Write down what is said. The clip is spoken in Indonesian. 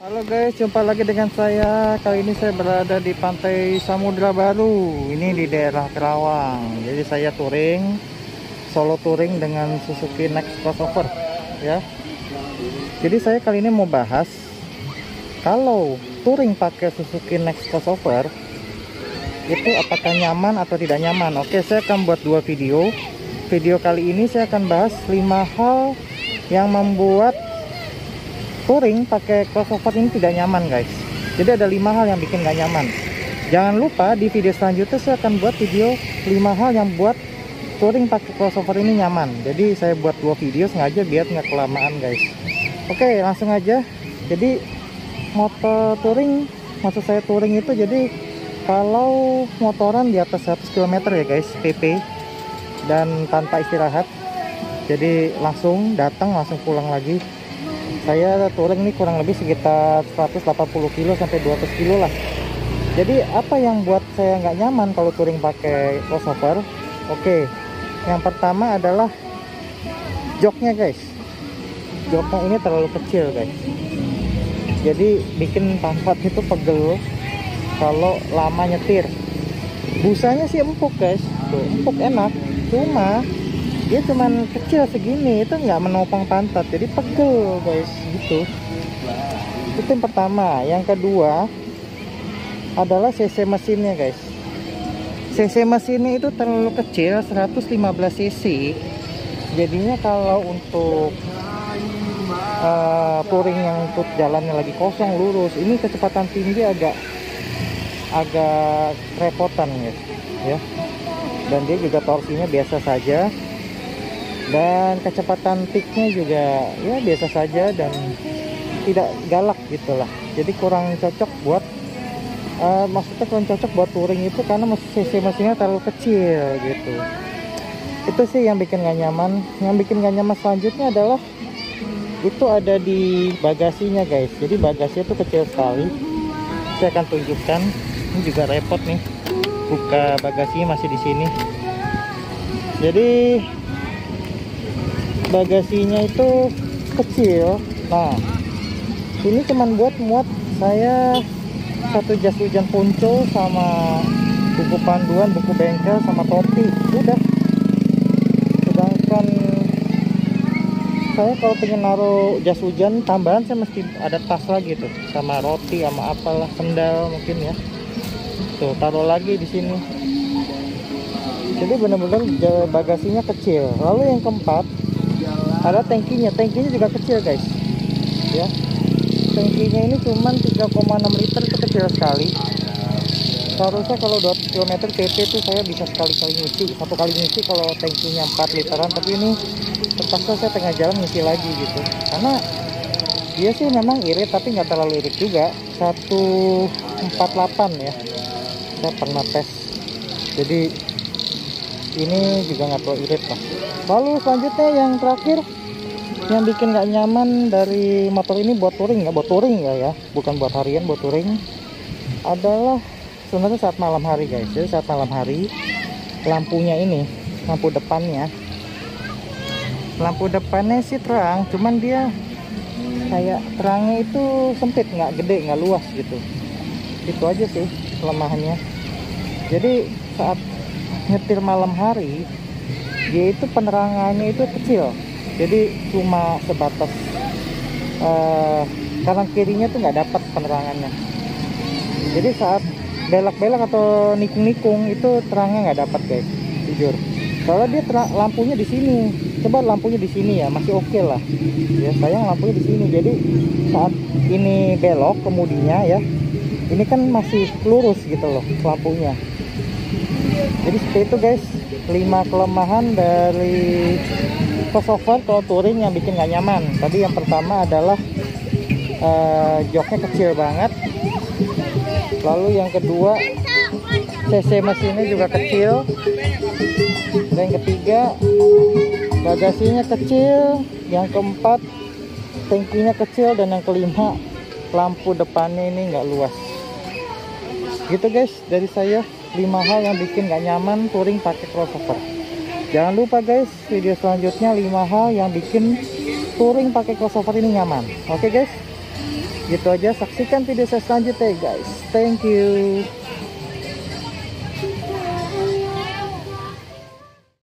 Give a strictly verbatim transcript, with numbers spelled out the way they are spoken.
Halo guys, jumpa lagi dengan saya. Kali ini saya berada di Pantai Samudra Baru. Ini di daerah Kerawang. Jadi saya touring, solo touring dengan Suzuki Next Crossover ya. Jadi saya kali ini mau bahas kalau touring pakai Suzuki Next Crossover itu apakah nyaman atau tidak nyaman. Oke, saya akan buat dua video. Video kali ini saya akan bahas lima hal yang membuat touring pakai crossover ini tidak nyaman guys. Jadi ada lima hal yang bikin gak nyaman. Jangan lupa di video selanjutnya saya akan buat video lima hal yang buat touring pakai crossover ini nyaman. Jadi saya buat dua video sengaja biar nggak kelamaan guys. Oke, langsung aja. Jadi motor touring, maksud saya touring itu jadi kalau motoran di atas seratus kilometer ya guys, P P, dan tanpa istirahat. Jadi langsung datang langsung pulang lagi. Saya touring ini kurang lebih sekitar seratus delapan puluh kilo sampai dua ratus kilo lah. Jadi apa yang buat saya nggak nyaman kalau touring pakai crossover? Oke, yang pertama adalah joknya guys. Joknya ini terlalu kecil guys. Jadi bikin pantat itu pegel kalau lama nyetir. Busanya sih empuk guys, tuh, empuk enak. Cuma dia cuman kecil segini, itu nggak menopang pantat, jadi pegel guys gitu. Itu yang pertama. Yang kedua adalah cc mesinnya guys. Cc mesinnya itu terlalu kecil, seratus lima belas cc. Jadinya kalau untuk uh, touring yang untuk jalannya lagi kosong lurus, ini kecepatan tinggi agak agak repotan guys ya. Dan dia juga torsinya biasa saja. Dan kecepatan peaknya juga ya biasa saja dan tidak galak gitulah. Jadi kurang cocok buat uh, maksudnya kurang cocok buat touring itu karena cc mesinnya terlalu kecil gitu. Itu sih yang bikin gak nyaman. Yang bikin gak nyaman selanjutnya adalah itu ada di bagasinya guys. Jadi bagasinya itu kecil sekali. Saya akan tunjukkan. Ini juga repot nih. Buka bagasinya masih di sini. Jadi bagasinya itu kecil. Nah, ini cuman buat muat saya satu jas hujan ponco sama buku panduan, buku bengkel sama topi. Udah. Sedangkan saya kalau pengen naruh jas hujan tambahan saya mesti ada tas lagi tuh, sama roti sama apalah, sendal mungkin ya. Tuh, taruh lagi di sini. Jadi benar-benar bagasinya kecil. Lalu yang keempat ada tangkinya, tangkinya juga kecil guys ya. Tangkinya ini cuman tiga koma enam liter, itu kecil sekali. Seharusnya kalau dua ratus kilometer P P itu saya bisa sekali-kali ngisi, satu kali ngisi kalau tangkinya empat literan. Tapi ini terpaksa saya tengah jalan ngisi lagi gitu, karena dia sih memang irit tapi nggak terlalu irit juga. Seratus empat puluh delapan ya, saya pernah tes. Jadi ini juga nggak terlalu irit lah. Lalu selanjutnya yang terakhir yang bikin nggak nyaman dari motor ini buat touring, nggak buat touring ya ya, bukan buat harian, buat touring, adalah sebenarnya saat malam hari guys. Jadi saat malam hari lampunya ini, lampu depannya, lampu depannya sih terang, cuman dia kayak terangnya itu sempit, nggak gede, nggak luas gitu. Itu aja sih kelemahannya. Jadi saat nyetir malam hari dia itu penerangannya itu kecil, jadi cuma sebatas uh, kanan kirinya tuh nggak dapat penerangannya. Jadi saat belak-belak atau nikung-nikung itu terangnya nggak dapat guys, jujur. Soalnya dia terang, lampunya di sini. Coba lampunya di sini ya, masih oke okay lah. Ya sayang lampunya di sini. Jadi saat ini belok kemudinya ya, ini kan masih lurus gitu loh lampunya. Jadi seperti itu guys, lima kelemahan dari crossover kalau touring yang bikin gak nyaman. Tadi yang pertama adalah uh, joknya kecil banget. Lalu yang kedua cc mesinnya juga kecil. Dan yang ketiga bagasinya kecil. Yang keempat tangkinya kecil. Dan yang kelima lampu depannya ini nggak luas. Gitu guys dari saya, lima hal yang bikin gak nyaman touring pakai crossover. Jangan lupa guys, video selanjutnya lima hal yang bikin touring pakai crossover ini nyaman. Oke guys. Gitu aja, saksikan video saya selanjutnya guys. Thank you.